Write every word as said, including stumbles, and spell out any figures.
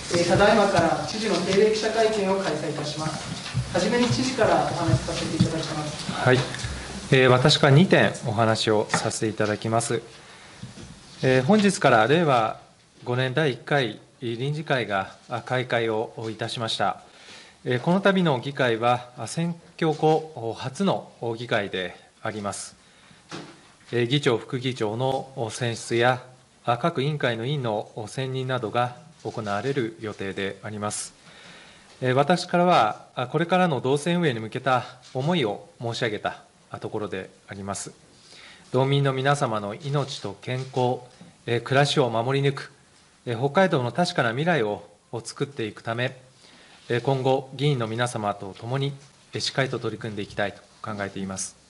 えーただいまから知事の定例記者会見を開催いたします。はじめに知事からお話しさせていただきます。 はい、えー私からにてんお話をさせていただきます。えー本日から令和ごねんだいいっかい臨時会が開会をいたしました。えーこの度の議会は、選挙後初の議会であります。えー議長、副議長の選出や、各委員会の委員の選任などが行われる予定であります。えー私からは、これからの道政運営に向けた思いを申し上げたところであります。道民の皆様の命と健康、えー暮らしを守り抜く、えー北海道の確かな未来を作っていくため、えー今後、議員の皆様と共に、えーしっかりと取り組んでいきたいと考えています。